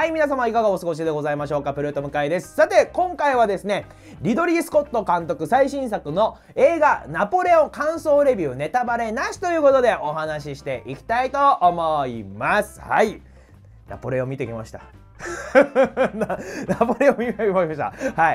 はい、皆様いかがお過ごしでございましょうか。プルート向井です。さて、今回はですね、リドリー・スコット監督最新作の映画ナポレオン感想レビューネタバレなしということでお話ししていきたいと思います。はい。ナポレオン見てきました。ナポレオン見てきました。はい。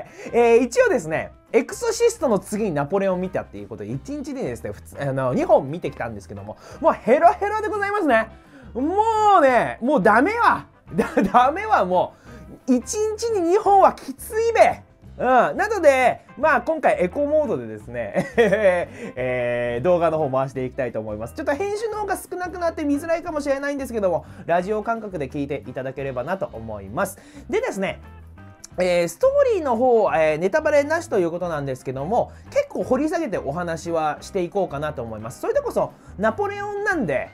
一応ですね、エクソシストの次にナポレオン見たっていうことで、1日でですね、2本見てきたんですけども、もうヘロヘロでございますね。もうね、もうダメは。ダメはもう、1日に2本はきついべ。なので、まあ今回エコモードでですね、動画の方回していきたいと思います。ちょっと編集の方が少なくなって見づらいかもしれないんですけども、ラジオ感覚で聞いていただければなと思います。でですね、ストーリーの方、ネタバレなしということなんですけども、結構掘り下げてお話はしていこうかなと思います。それでこそ、ナポレオンなんで、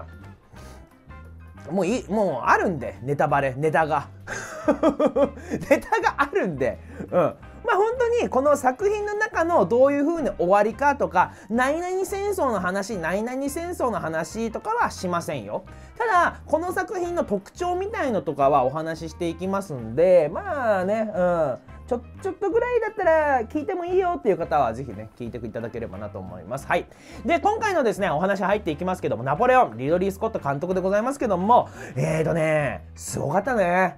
もうあるんで、ネタバレ、ネタが。ネタがあるんで、まあ本当にこの作品の中のどういう風に終わりかとか、何々戦争の話、何々戦争の話とかはしませんよ。ただ、この作品の特徴みたいのとかはお話ししていきますんで、まあね、ちょっとぐらいだったら聞いてもいいよっていう方はぜひね、聞いていただければなと思います。はい。で、今回のですね、お話入っていきますけども、ナポレオン、リドリー・スコット監督でございますけども、すごかったね。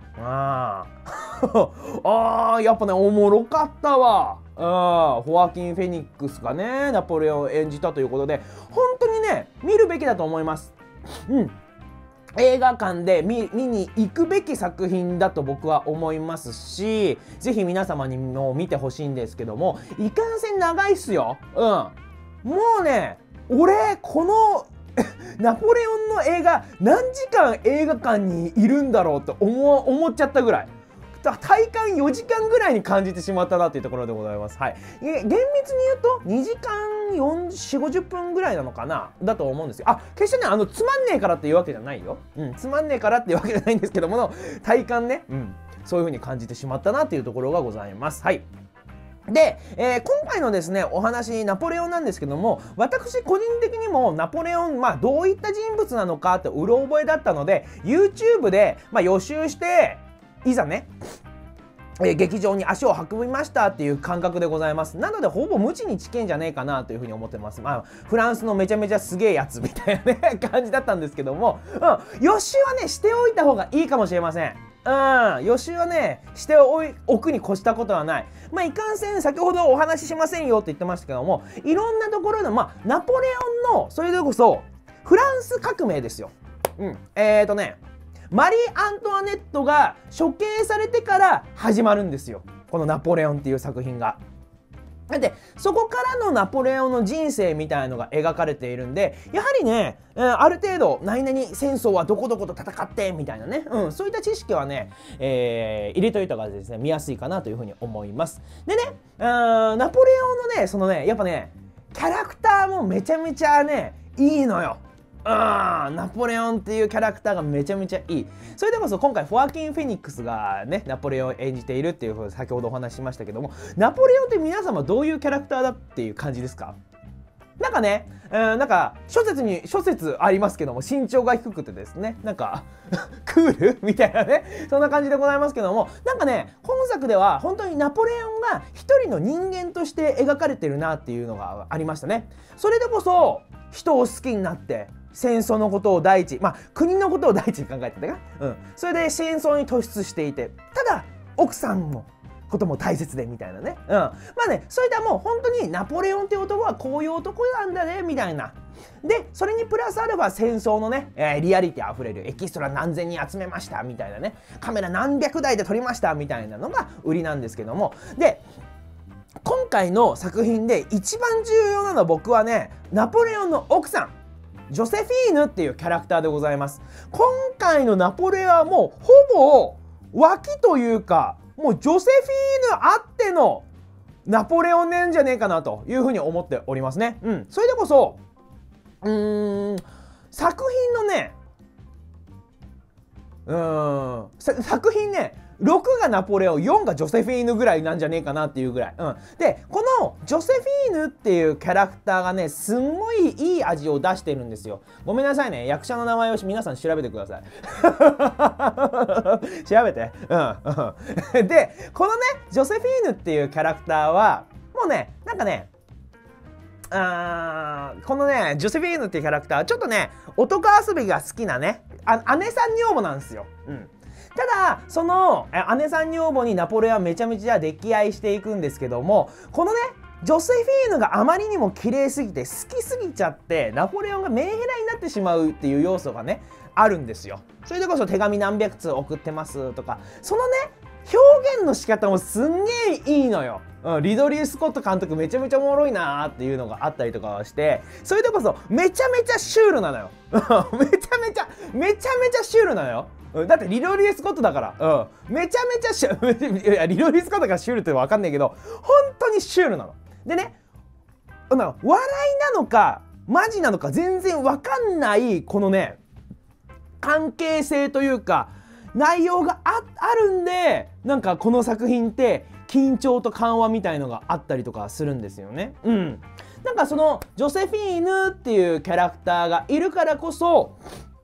やっぱね、おもろかったわ。ホワキン・フェニックスがね、ナポレオンを演じたということで、本当にね、見るべきだと思います。映画館で見に行くべき作品だと僕は思いますし、ぜひ皆様にも見てほしいんですけども、いかんせん長いっすよ。もうね、俺、このナポレオンの映画、何時間映画館にいるんだろうって思っちゃったぐらい。体感4時間ぐらいに感じてしまったなというところでございます。はい。厳密に言うと2時間40、50分ぐらいなのかなだと思うんですよ。決してね、つまんねえからっていうわけじゃないよ。つまんねえからっていうわけじゃないんですけども、体感ね、そういう風に感じてしまったなというところがございます。はい。で、今回のですね、お話、ナポレオンなんですけども、私個人的にもナポレオン、どういった人物なのかってうろ覚えだったので、YouTube で、予習して、いざね、劇場に足を運びましたっていう感覚でございます。なのでほぼ無知に知見じゃねえかなというふうに思ってます。フランスのめちゃめちゃすげえやつみたいなね感じだったんですけども、予習はねしておいた方がいいかもしれません。予習はねしておくに越したことはない。いかんせん先ほどお話ししませんよって言ってましたけども、いろんなところでナポレオンのそれでこそフランス革命ですよ。マリー・アントワネットが処刑されてから始まるんですよ、このナポレオンっていう作品が。でそこからのナポレオンの人生みたいのが描かれているんで、やはりね、ある程度何々戦争はどこどこと戦ってみたいなね、そういった知識はね、入れといた方がですね見やすいかなというふうに思います。でね、ナポレオンのねそのねやっぱねキャラクターもめちゃめちゃねいいのよ。ナポレオンっていうキャラクターがめちゃめちゃいい。それでこそ今回フォアキン・フェニックスがねナポレオンを演じているっていうふうに先ほどお話ししましたけども、ナポレオンって皆様どういうキャラクターだっていう感じですか？なんかね、諸説ありますけども、身長が低くてですね、なんかクールみたいなね、そんな感じでございますけども、なんかね、本作では本当にナポレオンが一人の人間として描かれてるなっていうのがありましたね。それでこそ人を好きになって戦争のことを第一、国のことを第一に考えててね、それで戦争に突出していて、ただ奥さんのことも大切でみたいなね、そういったもう本当にナポレオンっていう男はこういう男なんだねみたいな。でそれにプラスアルファ戦争のね、リアリティあふれるエキストラ何千人集めましたみたいなね、カメラ何百台で撮りましたみたいなのが売りなんですけども、で今回の作品で一番重要なのは僕はね、ナポレオンの奥さんジョセフィーヌっていうキャラクターでございます。今回のナポレオンはもうほぼ脇というか、もうジョセフィーヌあってのナポレオンなんじゃねえかなというふうに思っておりますね。それでこそ作品のね作品ね、6がナポレオン、4がジョセフィーヌぐらいなんじゃねえかなっていうぐらい。で、このジョセフィーヌっていうキャラクターがね、すんごいいい味を出してるんですよ。ごめんなさいね。役者の名前を皆さん調べてください。調べて。で、このね、ジョセフィーヌっていうキャラクターは、もうね、なんかね、このね、ジョセフィーヌっていうキャラクターはちょっとね、男遊びが好きなね、姉さん女房なんですよ。ただその姉さん女房にナポレオンはめちゃめちゃ溺愛していくんですけども、このねジョセフィーヌがあまりにも綺麗すぎて好きすぎちゃってナポレオンがメンヘラになってしまうっていう要素がねあるんですよ。それでこそ手紙何百通送ってますとか、そのね表現の仕方もすんげえいいのよ。リドリー・スコット監督めちゃめちゃおもろいなーっていうのがあったりとかして、それでこそめちゃめちゃシュールなのよ。めちゃめちゃシュールなのよ。だってリドリー・スコットだから、めちゃめちゃシュールいやリドリー・スコットがシュールって分かんないけど本当にシュールなの。でね、笑いなのかマジなのか全然分かんないこのね関係性というか内容があるんで、なんかこの作品って緊張と緩和みたいのがあったりとかするんですよね。なんかそのジョセフィーヌっていうキャラクターがいるからこそ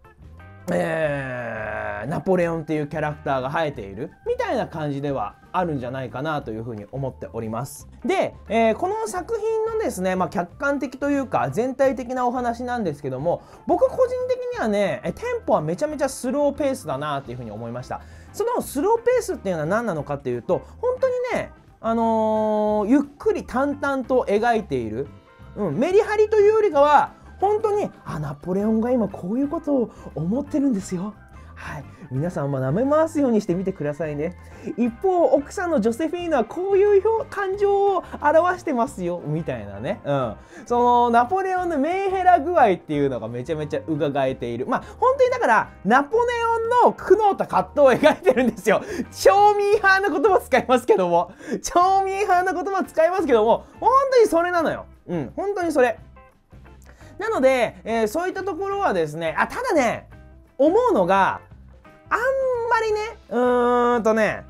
ナポレオンっていうキャラクターが生えているみたいな感じではあるんじゃないかなというふうに思っております。で、この作品のですね、客観的というか全体的なお話なんですけども、僕個人的にはねテンポはめちゃめちゃスローペースだなっていうふうに思いました。そのスローペースっていうのは何なのかっていうと、本当にねゆっくり淡々と描いている、メリハリというよりかは本当にナポレオンが今こういうことを思ってるんですよ。はい、皆さんも舐め回すようにしてみてくださいね。一方奥さんのジョセフィーヌはこういう感情を表してますよみたいなね、そのナポレオンのメンヘラ具合っていうのがめちゃめちゃ伺えている。本当にだからナポレオンの苦悩と葛藤を描いてるんですよ。超ミーハーな言葉使いますけども超ミーハーな言葉使いますけども本当にそれなのよ。本当にそれなので、そういったところはですね、ただね思うのがあんまりね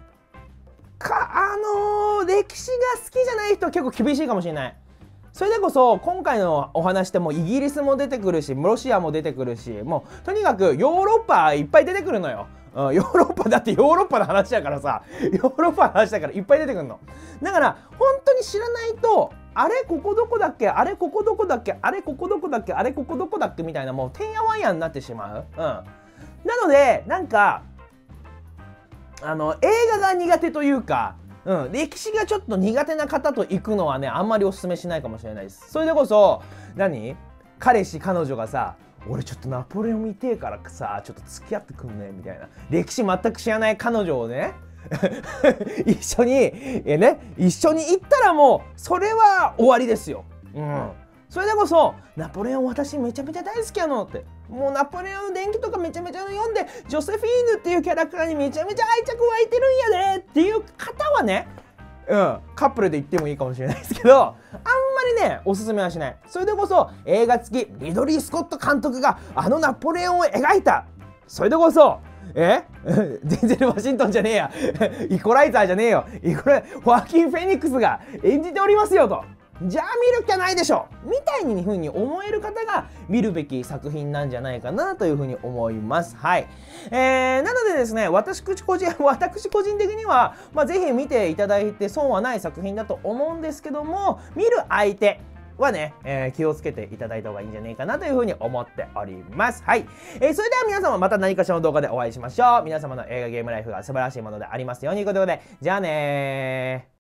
歴史が好きじゃない人は結構厳しいかもしれない。それでこそ今回のお話でもイギリスも出てくるしロシアも出てくるし、もうとにかくヨーロッパいっぱい出てくるのよ。ヨーロッパだってヨーロッパの話だからさ、ヨーロッパの話だからいっぱい出てくるの。だから本当に知らないとあれここどこだっけ、あれここどこだっけ、あれここどこだっけ、あれここどこだっけみたいな、もうてんやわんやになってしまう。なのでなんか映画が苦手というか、歴史がちょっと苦手な方と行くのはねあんまりおすすめしないかもしれないです。それでこそ彼女がさ、俺ちょっとナポレオン見てえからさちょっと付き合ってくんねみたいな、歴史全く知らない彼女をね一緒に行ったらもうそれは終わりですよ。それでこそナポレオン私めちゃめちゃ大好きやのって、もうナポレオンの伝記とかめちゃめちゃ読んでジョセフィーヌっていうキャラクターにめちゃめちゃ愛着湧いてるんやでっていう方はね、カップルで行ってもいいかもしれないですけど、あんまりねおすすめはしない。それでこそ映画付きリドリー・スコット監督がナポレオンを描いた、それでこそデンゼル・ワシントンじゃねえやイコライザーじゃねえよ、ホアキン・フェニックスが演じておりますよと、じゃあ見る気はないでしょみたいに風に思える方が見るべき作品なんじゃないかなというふうに思います。はい、なのでですね、私個人的には、ぜひ見ていただいて損はない作品だと思うんですけども、見る相手はね、気をつけていただいた方がいいんじゃないかなというふうに思っております。はい、それでは皆様また何かしらの動画でお会いしましょう。皆様の映画ゲームライフが素晴らしいものでありますようにということで、じゃあねー。